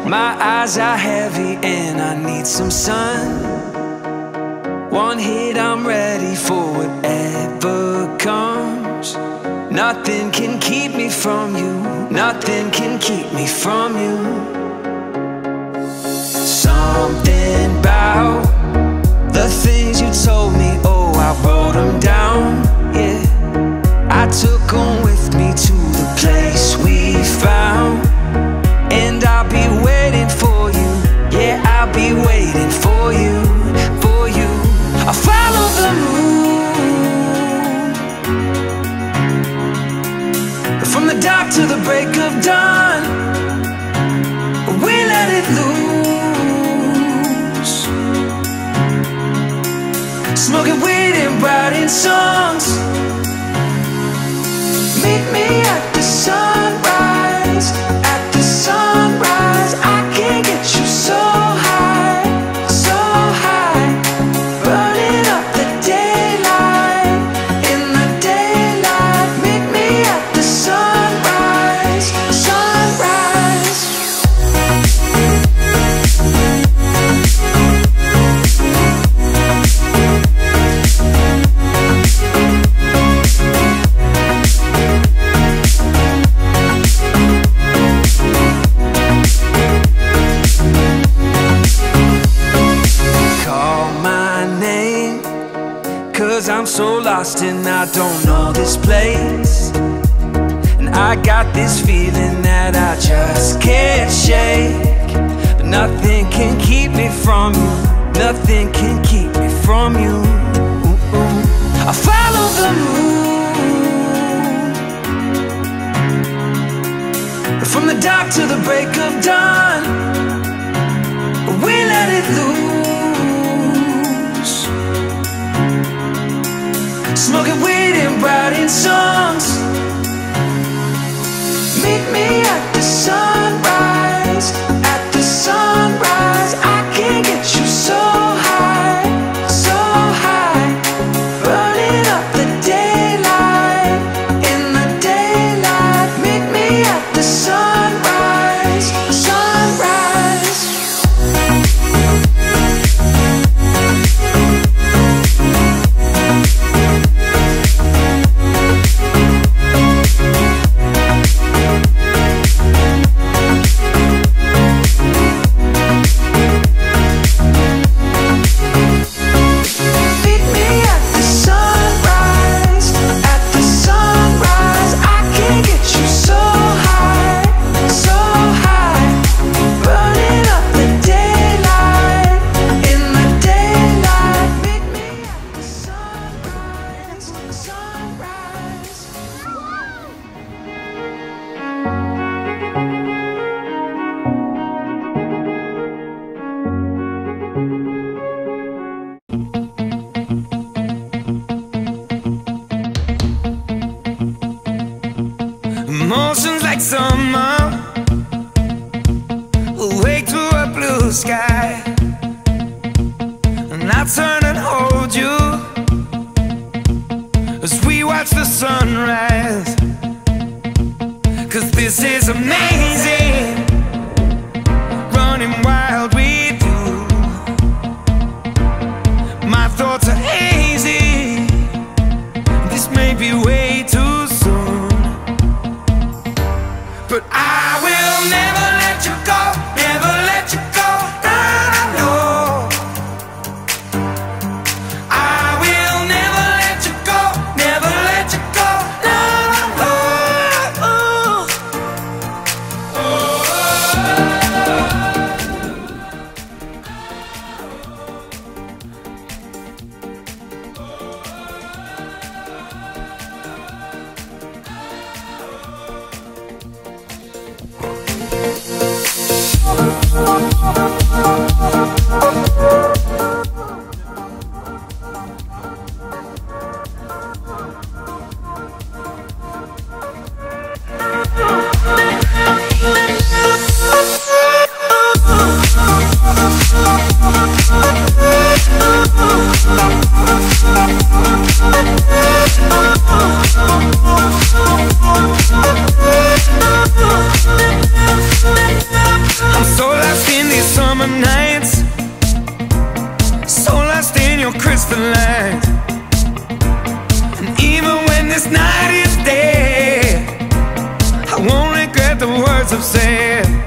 My eyes are heavy and I need some sun. One hit, I'm ready for whatever comes. Nothing can keep me from you. Nothing can keep me from you. Something about the things you told me, oh, I wrote them down, yeah. I took them with me to the place we found. And I'll be waiting for you, yeah, I'll be waiting for you, for you. I'll follow the moon from the dark to the break of dawn. We let it loose, smoking weed and writing songs. Meet me at the sunrise, at the sunrise. I can't get you so high, so high. Burning up the daylight, in the daylight. Meet me at the sunrise, sunrise. I'm so lost and I don't know this place. And I got this feeling that I just can't shake. But nothing can keep me from you. Nothing can keep me from you. I follow the moon from the dark to the break of dawn. We let it loose, smoking weed and writing songs. Meet me at the sunrise, at the sunrise. I can't get you so high, so high. Burning up the daylight, in the daylight. Meet me at the sunrise, sunrise. Emotions like summer, awake to a blue sky. And I turn and hold you as we watch the sunrise. 'Cause this is amazing, running wild with you. My thoughts are hazy, this may be way too soon. But I will never let you go, never let you go, no. I will never let you go, never let you go, no. Oh, the line. And even when this night is dead, I won't regret the words I've said.